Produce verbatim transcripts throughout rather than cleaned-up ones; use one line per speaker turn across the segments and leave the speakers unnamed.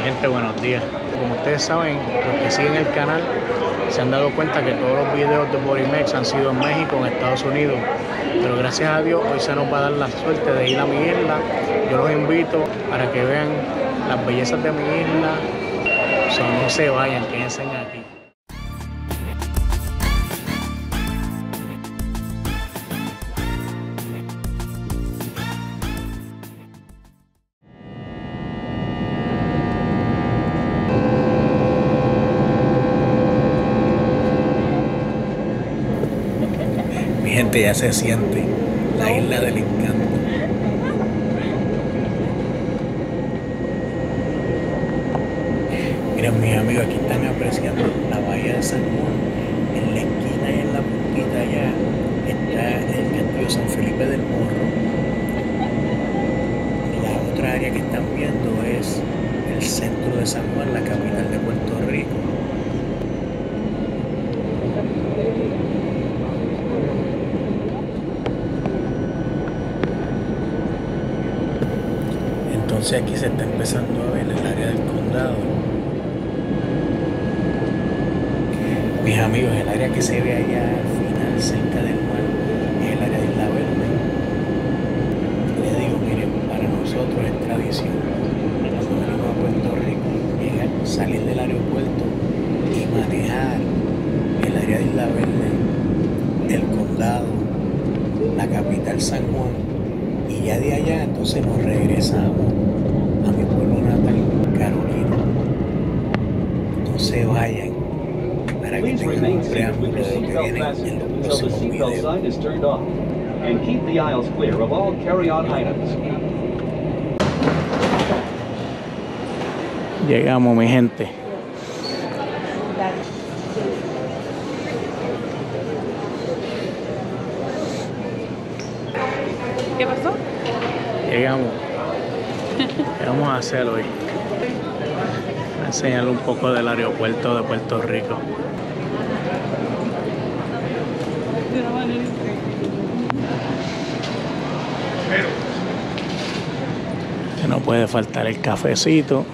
Gente, buenos días. Como ustedes saben, los que siguen el canal se han dado cuenta que todos los videos de Borimex han sido en México, en Estados Unidos. Pero gracias a Dios hoy se nos va a dar la suerte de ir a mi isla. Yo los invito para que vean las bellezas de mi isla. O sea, no se vayan, quédense aquí. Mi gente, ya se siente la isla del encanto. Miren, mis amigos, aquí están apreciando la bahía de San Juan. En la esquina y en la puntita allá está el castillo San Felipe del Morro. La otra área que están viendo es el centro de San Juan, la capital de Puerto Rico. Entonces aquí se está empezando a ver el área del condado. Mis amigos, el área que se ve allá al final, cerca del mar, es el área de Isla Verde. Les digo, miren, para nosotros es tradición, cuando venimos a Puerto Rico, llegar, salir del aeropuerto y manejar el área de Isla Verde, el condado, la capital San Juan, y ya de allá entonces nos regresamos a mi pueblo natal, Carolina. No se vayan, para que tengan un preámbulo de lo que viene en los próximos videos. Llegamos, mi gente.
¿Qué pasó?
Llegamos. ¿Qué vamos a hacer hoy? Voy a enseñarle un poco del aeropuerto de Puerto Rico. Que no puede faltar el cafecito.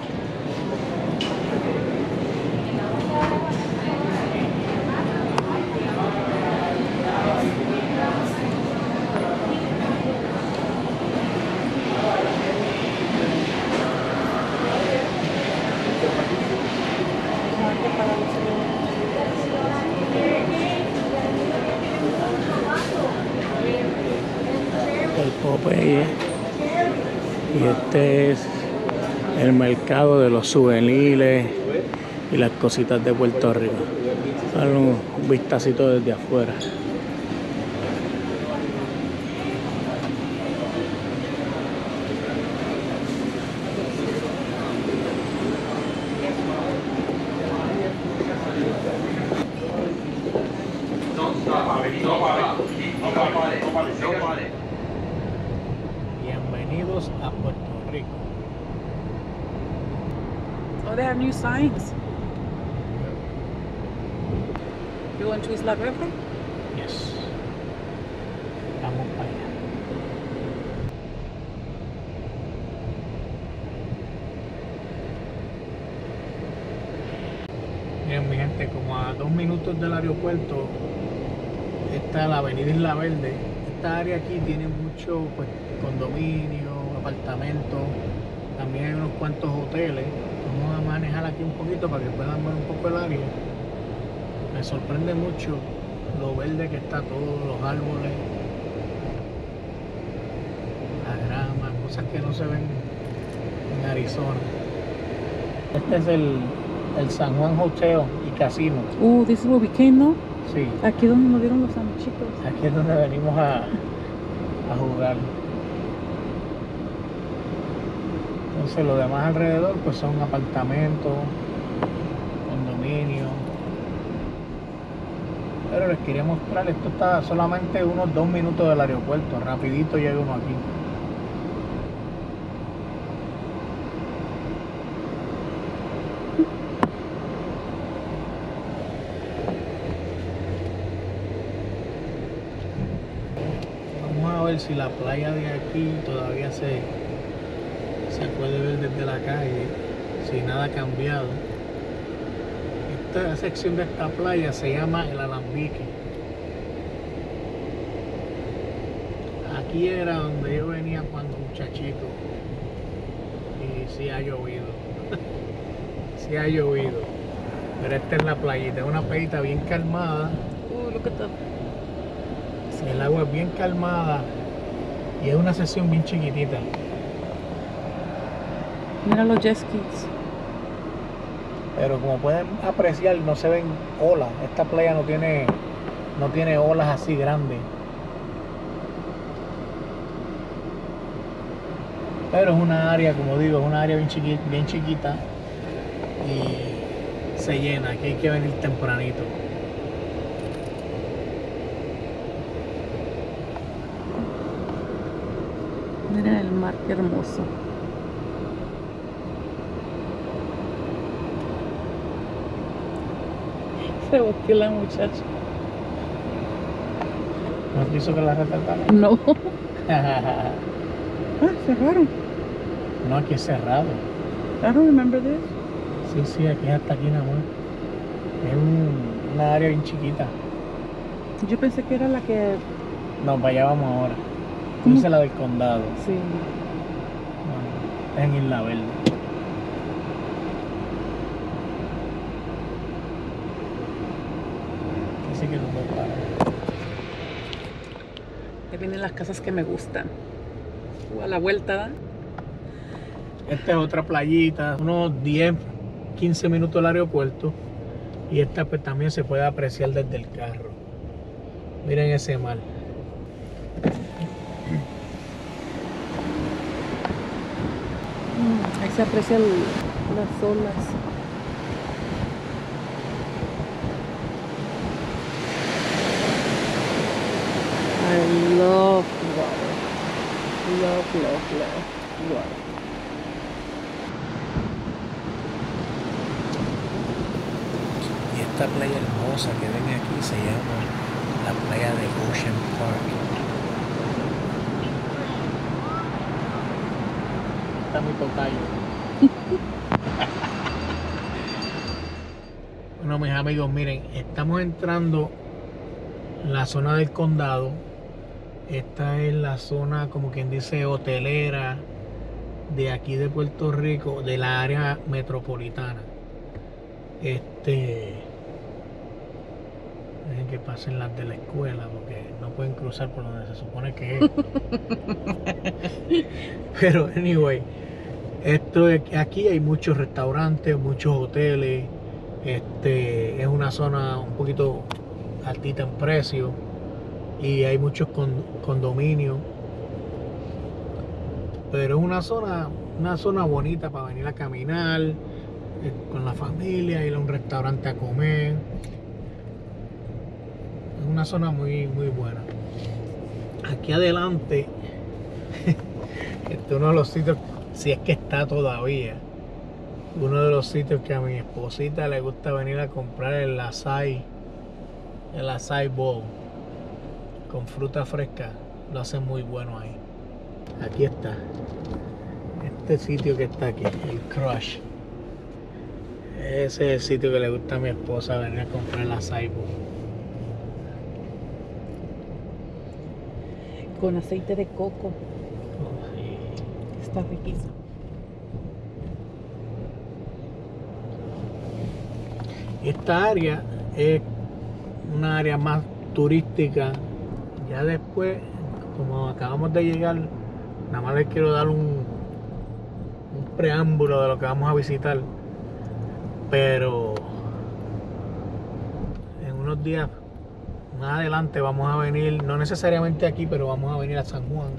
El Popeye, y este es el mercado de los souvenirs y las cositas de Puerto Rico. Dale un vistacito desde afuera. Bienvenidos a Puerto Rico.
Oh, they have new signs. You want to Isla Verde?
Yes. Vamos para allá. Miren, mi gente, como a dos minutos del aeropuerto está la avenida Isla Verde. Esta área aquí tiene mucho, pues, condominios, apartamentos, también hay unos cuantos hoteles. Vamos a manejar aquí un poquito para que puedan ver un poco el área. Me sorprende mucho lo verde que está todo, los árboles, la grama, cosas que no se ven en Arizona. Este es el, el San Juan Hotel y Casino.
Oh, this is where we came, ¿no?
Sí.
Aquí donde nos dieron los sanchitos.
Aquí es donde venimos a, a jugar. Entonces lo demás alrededor pues son apartamentos, condominios. Pero les quería mostrar, esto está solamente unos dos minutos del aeropuerto, rapidito llega uno aquí. Vamos a ver si la playa de aquí todavía se, se puede ver desde la calle. si nada ha cambiado. Esta sección de esta playa se llama el Alambique. Aquí era donde yo venía cuando muchachito. Y sí ha llovido. Sí ha llovido. Pero esta es la playita, es una playita bien calmada.
Oh, look at that.
El agua es bien calmada y es una sección bien chiquitita.
Mira los jet skis.
Pero como pueden apreciar, no se ven olas. Esta playa no tiene, no tiene olas así grandes. Pero es una área, como digo, es una área bien chiquita, bien chiquita y se llena. Aquí hay que venir tempranito.
Miren el mar, qué hermoso. Se volteó la muchacha.
¿No quiso que la retrataran?
No. Ah, cerraron.
No, aquí es cerrado.
I don't remember this.
Sí, sí, aquí hasta aquí nada más. Es un- una área bien chiquita.
Yo pensé que era la que...
No, para allá vamos ahora.
¿Cómo?
Dice la del condado.
Sí.
Bueno, es en Isla Verde. Así que no me para.
Ahí vienen las casas que me gustan. Uh, a la vuelta, ¿da?
Esta es otra playita, unos diez, quince minutos del aeropuerto. Y esta pues también se puede apreciar desde el carro. Miren ese mar.
Mm, ahí se aprecian las olas. I love water. Love, love, love water.
Y esta playa hermosa que ven aquí se llama la playa de Ocean Park. Está muy tocayo. Bueno, mis amigos, miren, estamos entrando en la zona del condado. Esta es la zona, como quien dice, hotelera de aquí de Puerto Rico, de la área metropolitana. Este, dejen que pasen las de la escuela porque no pueden cruzar por donde se supone que es. Pero anyway, esto es- aquí hay muchos restaurantes, muchos hoteles. Este es una zona un poquito altita en precio y hay muchos con- condominios. Pero es una zona, una zona bonita para venir a caminar eh, con la familia, ir a un restaurante a comer. Es una zona muy, muy buena. Aquí adelante, este es uno de los sitios, si es que está todavía, uno de los sitios que a mi esposita le gusta venir a comprar el açaí, el açaí bowl, con fruta fresca, lo hacen muy bueno ahí. Aquí está, este sitio que está aquí, el Crush. Ese es el sitio que le gusta a mi esposa venir a comprar el açaí bowl.
Con aceite de coco.
Oh, sí.
Está riquísimo.
Esta área es una área más turística. Ya después, como acabamos de llegar, nada más les quiero dar un, un preámbulo de lo que vamos a visitar. Pero en unos días más adelante vamos a venir, no necesariamente aquí, pero vamos a venir a San Juan,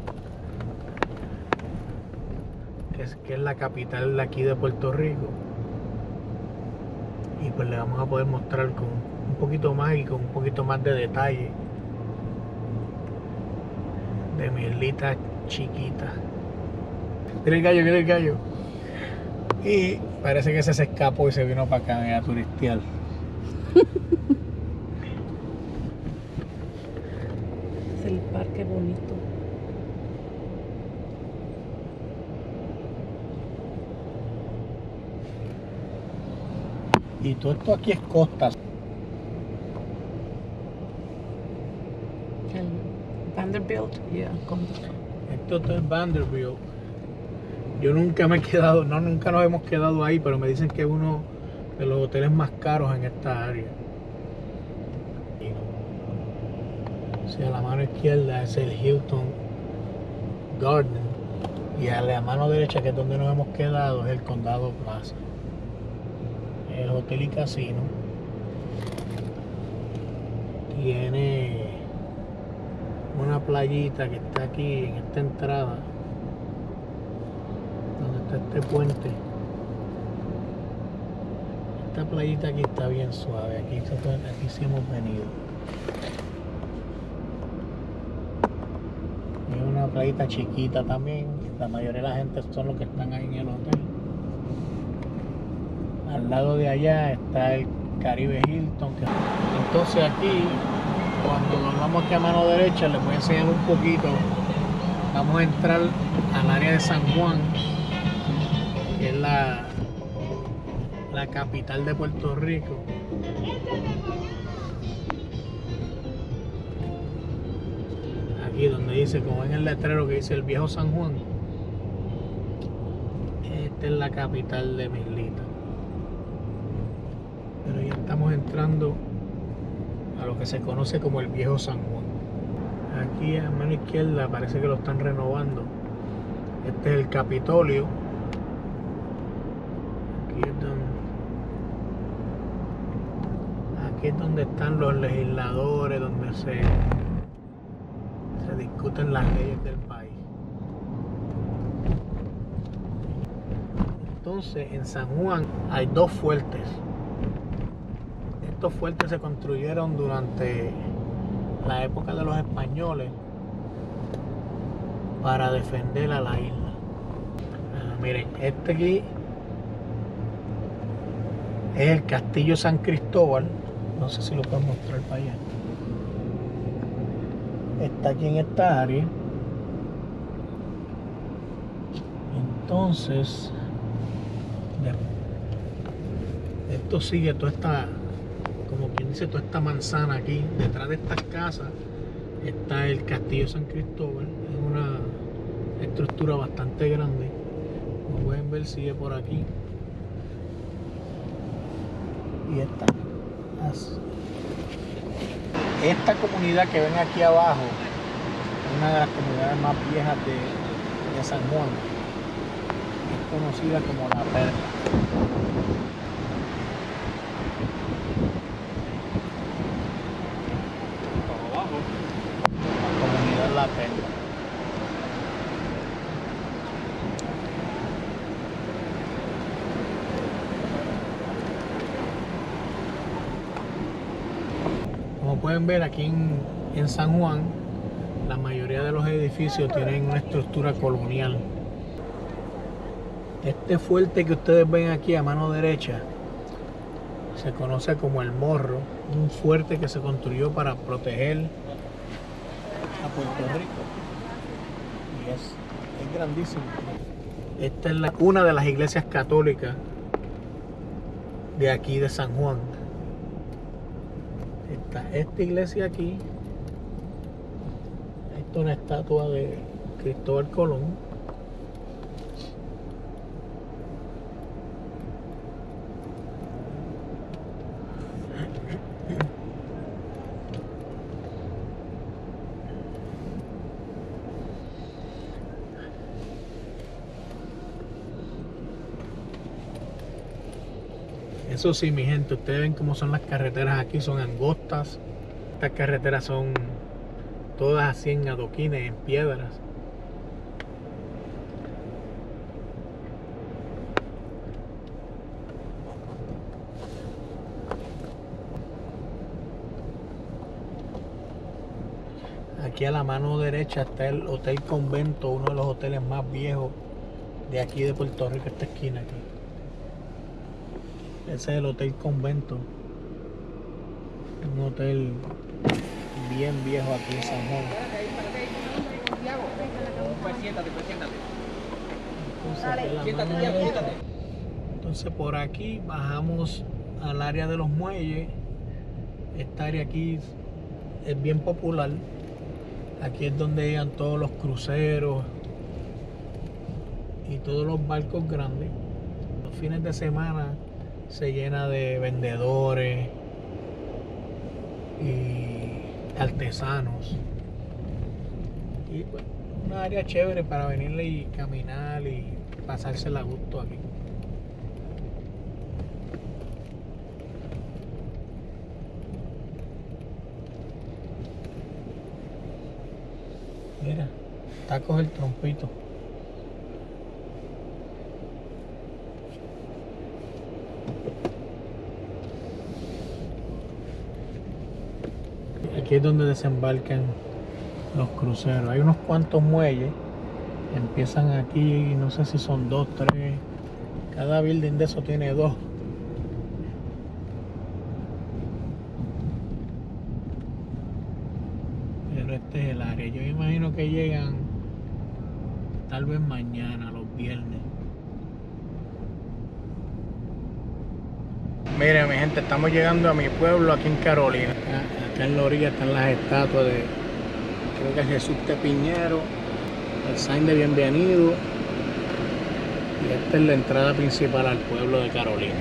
que es, que es la capital de aquí de Puerto Rico. Y pues le vamos a poder mostrar con un poquito más y con un poquito más de detalle de mi islita chiquita. Mira el gallo, mira el gallo. Y parece que ese se escapó y se vino para acá a turistear.
Es el parque bonito.
Y todo esto aquí es costa.
El Vanderbilt, yeah, como-
Esto todo es Vanderbilt. Yo nunca me he quedado, no, nunca nos hemos quedado ahí, pero me dicen que es uno de los hoteles más caros en esta área. O sea, a la mano izquierda es el Hilton Garden y a la mano derecha, que es donde nos hemos quedado, es el Condado Plaza, el hotel y casino. Tiene una playita que está aquí en esta entrada donde está este puente. Esta playita aquí está bien suave, aquí, aquí sí hemos venido. Es una playita chiquita también. La mayoría de la gente son los que están ahí en el hotel. Al lado de allá está el Caribe Hilton. Entonces aquí, cuando nos vamos aquí a mano derecha, les voy a enseñar un poquito. Vamos a entrar al área de San Juan, que es la, la capital de Puerto Rico. Aquí donde dice, como en el letrero que dice el viejo San Juan, esta es la capital de Mislita. Pero ya estamos entrando a lo que se conoce como el viejo San Juan. Aquí a mano izquierda parece que lo están renovando. Este es el Capitolio. Aquí es donde, aquí es donde están los legisladores, donde se se discuten las leyes del país. Entonces en San Juan hay dos fuertes. Estos fuertes se construyeron durante la época de los españoles para defender a la isla. Ah, miren, este aquí es el Castillo San Cristóbal. No sé si lo puedo mostrar para allá. Está aquí en esta área. Entonces esto sigue toda esta, como quien dice, toda esta manzana aquí. Detrás de estas casas está el Castillo San Cristóbal. Es una estructura bastante grande. Como pueden ver, sigue por aquí. Y esta así. Esta comunidad que ven aquí abajo es una de las comunidades más viejas de, de San Juan. Es conocida como La Perla. Abajo, la comunidad La Perla. Como pueden ver aquí en, en San Juan, la mayoría de los edificios tienen una estructura colonial. Este fuerte que ustedes ven aquí a mano derecha se conoce como el Morro, un fuerte que se construyó para proteger a Puerto Rico. Y es, es grandísimo. Esta es la, una de las iglesias católicas de aquí de San Juan. Está esta iglesia aquí. Esta es una estatua de Cristóbal Colón. Eso sí, mi gente, ustedes ven cómo son las carreteras aquí, son angostas. Estas carreteras son todas así en adoquines, en piedras. Aquí a la mano derecha está el Hotel Convento, uno de los hoteles más viejos de aquí de Puerto Rico, esta esquina aquí. Ese es el Hotel Convento, un hotel bien viejo aquí en San Juan.
Pues siéntate, pues siéntate.
Entonces,
Siéntate, ya, siéntate.
entonces por aquí bajamos al área de los muelles. Esta área aquí es bien popular. Aquí es donde llegan todos los cruceros y todos los barcos grandes. Los fines de semana se llena de vendedores y artesanos. Y pues, una área chévere para venirle y caminar y pasársela a gusto aquí. Mira, tacos el trompito. Aquí es donde desembarcan los cruceros. Hay unos cuantos muelles. Empiezan aquí, no sé si son dos, tres. Cada building de eso tiene dos. Pero este es el área. Yo me imagino que llegan tal vez mañana, los viernes. Miren, mi gente, estamos llegando a mi pueblo aquí en Carolina. Acá, acá en la orilla están las estatuas de, creo que es Jesús de Piñero, el sign de bienvenido. Y esta es la entrada principal al pueblo de Carolina.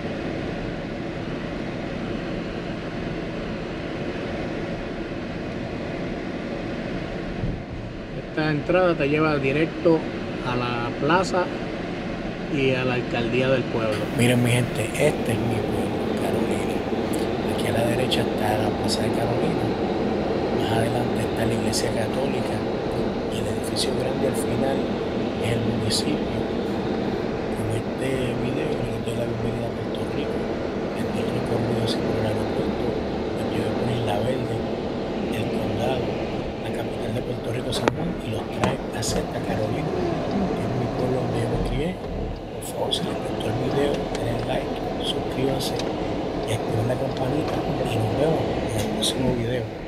Esta entrada te lleva directo a la plaza y a la alcaldía del pueblo. Miren mi gente, este es mi pueblo, Carolina. Aquí a la derecha está la plaza de Carolina. Más adelante está la iglesia católica. Y el edificio grande al final es el municipio. Con este video les doy la bienvenida a Puerto Rico. Este es el recorrido hacia por el aeropuerto. Les llevo por Isla Verde, el condado, la capital de Puerto Rico, San Juan, y los trae a Santa Carolina, que es mi pueblo donde yo me crié. Por favor, si les gustó el video, denle like, suscríbanse y activen la campanita y nos vemos en el próximo video.